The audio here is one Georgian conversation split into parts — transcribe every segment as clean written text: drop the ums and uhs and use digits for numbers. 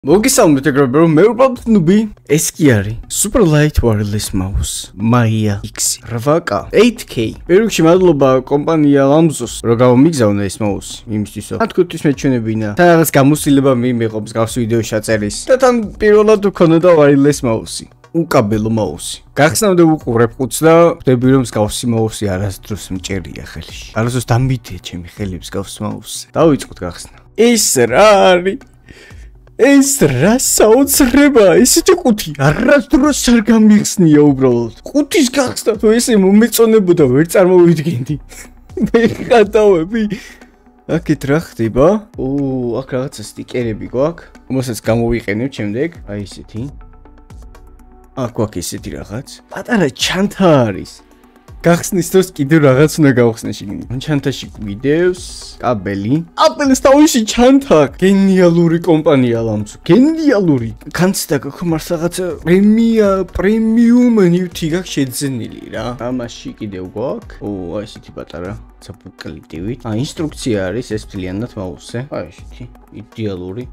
მოგესალმებით ეგრევე მე Ubralod Noobi ეს კი არის super light wireless mouse MAYA X 8K 8K პირველში მადლობა კომპანია Lamzu's რომ გამომიგზავნა ეს mouse იმისთვის რომ თქვენთვის მეჩვენებინა და რაღაც გამოსილება მიიღო მსგავს ვიდეო შეწერის და თან პირველად უქონოდა wireless mouse უკაბელო mouse გახსნამდე უყურებ ხუთს და ვხვდები რომ მსგავსი mouse არასდროს მჭერია ხელში არასდროს დამბითია ჩემი ხელი მსგავს mouse დავიწყოთ გახსნა ეს რა არის ეს რა საოცრება ესეთი ყუთი არასდროს არ გამიხსნია უბრალოდ ყუთის გახსნა თუ ესე მომეწონებოდა ვერ წარმოვიდგენდი მე ხატავები აქეთ რა ხდება აქ რაღაცა სტიკერები გვაქვს რომელსაც გამოვიყენებ შემდეგ აი ესეთი აქ გვაქვს ესეთი რაღაც პატარა ჩანთა არის გახსნის დროს კიდევ რაღაც უნდა გავხსნე შიგნით. ჩანთაში ვიდეოს, კაბელის თავში ჩანთა. გენიალური კომპანია Lamzu. გენიალური. განცდა გქონდეს რაღაც პრემიუმ ნივთი გაქვს შეძენილი რა. ამაში კიდევ გვაქვს. აი ესეთი პატარა საფუკლიტივით. ინსტრუქცია არის ეს მთლიანად მაუსზე. აი ესეთი იდეალური.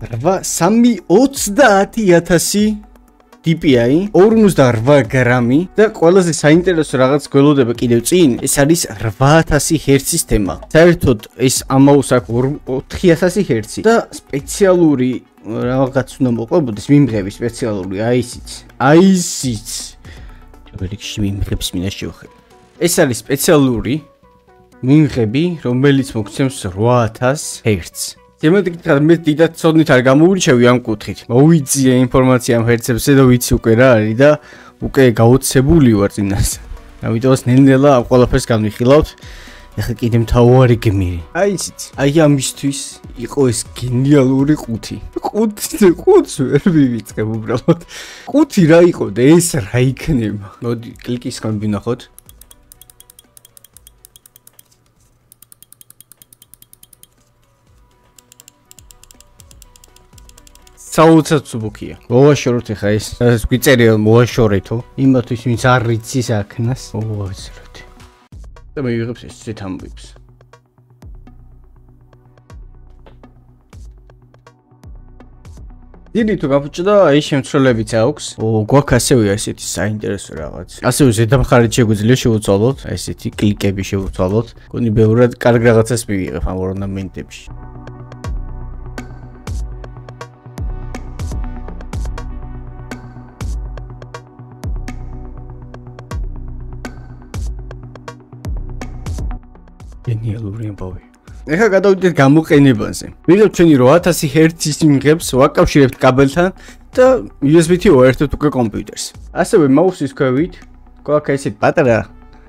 320,000 DPI 48 გრამი და ყველაზე საინტერესო რაღაც გველოდება კიდევ წინ ეს არის 8000 Hz-ის თემა. საერთოდ ეს ამაუს აქვს 4000 Hz და სპეციალური რაღაც უნდა მოყვებოდეს მიმღები სპეციალური აისიც. რიგში მიმღებს მინდა შევხედე. ეს არის სპეციალური მიმღები რომელიც მოგცემს 8000 Hz. შემდეგი მე დიდად ცოდნით არ გამოვირჩევი ამ კუთხით. მოვიძიე ინფორმაცია ამ ჰერცებზე და ვიცი უკვე რა არის და უკვე გაოცებული ვარ წინას. ამიტომ ნელ-ნელა ამ ყველაფერს განვიხილავთ. ეხლა კიდე მთავარი გმირი. აი ისიც. აი ამისთვის იყო ეს გენიალური ყუთი. ყუთს ვერ მივიწყებ უბრალოდ. ყუთი რა იყო და ეს რა იქნება? მოდი კლიკისგან ვინახოთ. საოცრად სუბუქია. მოვაშოროთ ახლა ეს. ეს გვიწერია მოვაშორეთო. იმათვის ვინც არ იცის აქნას. მოვაშოროთ. და მე ვიღებს ესეთ ამბებს. დიდი თუ გაფუჭდა აი შემცველებიც აქვს. გვაქვს ასევე ესეთი საინტერესო რაღაც. ასევე ზედამხარით შეგვიძლია შევუცვალოთ. ესეთი კლიკები შევუცვალოთ. გონი ბევრად კარგ რაღაცას მივიღებ ამ ორნამენტებში. გენიალური ამბავი. ეხლა გადავიდეთ გამოყენებაზე. ვიღებთ ჩვენი 8000 Hz-ის მიმღებს, ვაკავშირებთ კაბელთან და USB-ით ვაერთებთ უკვე კომპიუტერს. ასევე მაუსის ქვევით გვაქვს ესეთ პატარა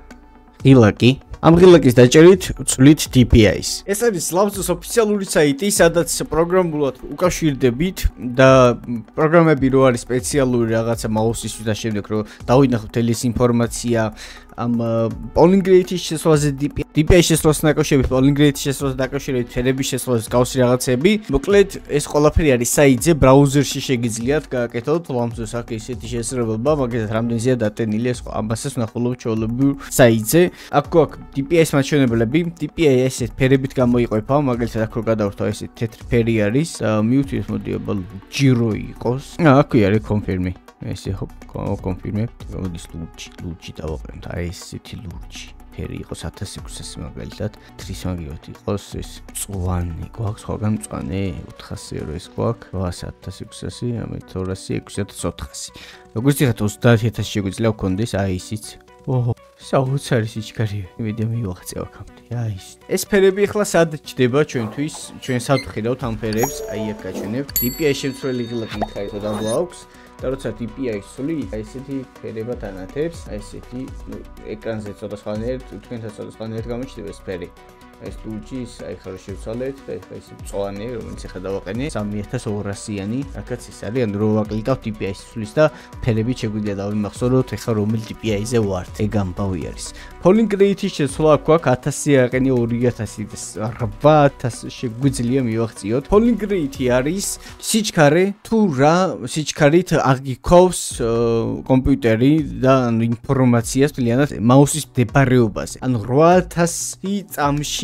ღილაკი. ამ ღილაკის დაჭერით ვცვლით DPI-ს. ეს არის Lamzu's ოფიციალური საიტი, სადაც პროგრამულად უკავშირდებით და პროგრამები რო არის სპეციალური რაღაცა მაუსისთვის და შემდეგ რო დავინახოთ მთელი ეს ინფორმაცია ამ polling rate-ის შესვლაზე DPI შესვლასთან დაკავშირებით, polling rate-ის შესვლასთან დაკავშირებით, ფერების შესვლაზე გავსი რაღაცები. მოკლედ ეს ყველაფერი არის საიტზე, ბრაუზერში შეგიძლიათ გააკეთოთ. Lamzu's აქვს ესეთი შესაძლებლობა, მაგალითად რამდენზეა დატენილი ეს ამასაც ვნახულობ ჩვეულებრივ საიტზე. აქ გვაქვს DPI-ის მაჩვენებლები, DPI ესეთ ფერებით გამოიყოფა, მაგალითად აქ რო გადავრთო ესეთ თეთრი ფერი არის. მივთვით მოდი აბა ჯირო იყოს. აქვე არის კონფირმი. ესე კონფირმებ, მოდის ლურჯი დავაყენოთ. აი ესეთი ლურჯი. ფერი იყოს 1600 მაგალითად, 3 მაგივათ იყოს ეს მწვანე. გვაქვს სხვაგან მწვანე 400 ევროს გვაქვს, 1600, ამით 200, 6400. როგორც იხათ 30000 შეგვიძლია ვქონდეს აი ისიც. საოცარი სიჩქარეა. იმედი მივაღწევ აქამდე. აი ეს ფერები ახლა სად ჩდება ჩვენთვის? ჩვენ სად ვხედავთ ამ ფერებს? აი აქ გაჩვენებთ. DPI შემცვლელი ღილაკი მითხარით და გვაქვს. და როცა DPI-ს სული, აი ესეთი ფერება თანათებს, აი ესეთი ეკრანზე ცოტა სხვანაირად, თქვენთან ცოტა სხვანაირად გამოჩნდება ეს ფერი. ეს ლურჯის, აი ხარ შევცვალეთ და ეხლა ეს მწვანე, რომელიც ახლა დავაყენე 3200-იანი, აქაც ის არის, ანუ რო ვაკლიკავთ DPI-ს სulis და ფერები შეგვიძლია დავიმახსოვროთ, ეხლა რომელ DPI-ზე ვართ. ეგ ამბავი არის. polling rate-ის შესვლა გვაქვს 1000 აყენი 2000 და 8000 შეგვიძლია მივაღწიოთ. polling rate არის სიჩქარე თუ რა სიჩქარით აღიქოვს კომპიუტერი და ინფორმაციას მთლიანად მაუსის მდებარეობაზე. ანუ 8000 წამში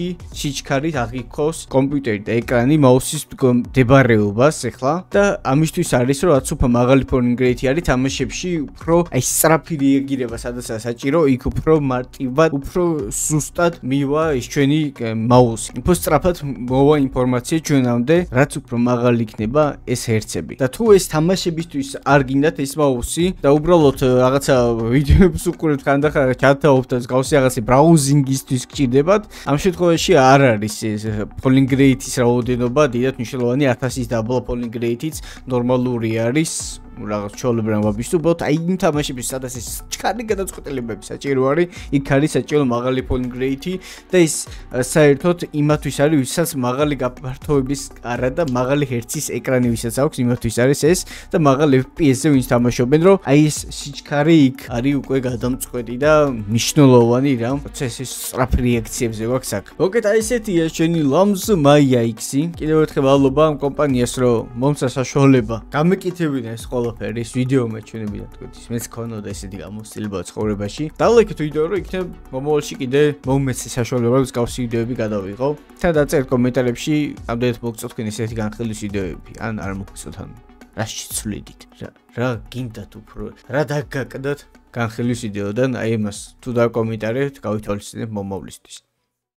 ისეთი სიჩქარით აღიქოს კომპიუტერი და ეკრანი მაუსის მდებარეობას ახლა და ამისთვის არის რომ რაც უფრო მაღალი polling rate არის თამაშებში უფრო აი სწრაფი რეაგირება სადაცაა საჭირო იქ უფრო მარტივად უფრო ზუსტად მივა ის ჩვენი მაუსი უფრო სწრაფად მოვა ინფორმაცია ჩვენამდე რაც უფრო მაღალი იქნება ეს ჰერცები და თუ ეს თამაშებისთვის არ გინდათ ეს მაუსი და უბრალოდ რაღაცა ვიდეოებს უყურებთ ხანდახან ჩათაობთ და გავსი რაღაცა ბრაუზინგისთვის გჭირდებათ ამ შემთხვევაში არ არის ეს polling rate-ის რაოდენობა დიდად მნიშვნელოვანი 1000-ის დაბლა polling rate-იც ნორმალური არის რაღაც ჩოლებრან ვაბისტუბოთ აი იმ თამაშების სადაც ეს ჩქარი გადაწყვეტილებები საჭირო არის იქ არის საჭირო მაღალი polling rate და ის საერთოდ იმათვის არის ვისაც მაღალი გაფართოების არა და მაღალი ჰერცის ეკრანი ვისაც აქვს იმათვის არის ეს და მაღალი FPS-ზე ვინც თამაშობენ რომ აი ეს სიჩქარე იქ არის უკვე გადამწყვეტი და მნიშვნელოვანი რა პროცესის სწრაფ რეაქციებზე გვაქვს აქ მოკეთ აი ესეთია ჩვენი Lamzu MAYA X-ი კიდევ ერთხელ მადლობა ამ კომპანიას რომ მომცა საშუალება გამეკეთებინა ეს ყველაფერის ვიდეომა ჩვენებიდან თქვით მეც ქონოდა ესეთი გამოცდილება ცხოვრებაში დალაიქეთ ვიდეო რომ იქნებ მომავალში კიდე მომეცი საშუალება მსგავსი ვიდეოები გადავიღო და დაწერთ კომენტარებში ამდენად მოგწოთ თქვენ ესეთი განხილვის ვიდეოები ან არ მოგწოთ ან რა შეცვლიდით რა გინდათ უფრო რა დაგაკდათ განხილვის ვიდეოდან აი ამას თუ დაკომენტარებთ გავითვალისწინებ მომავლისთვის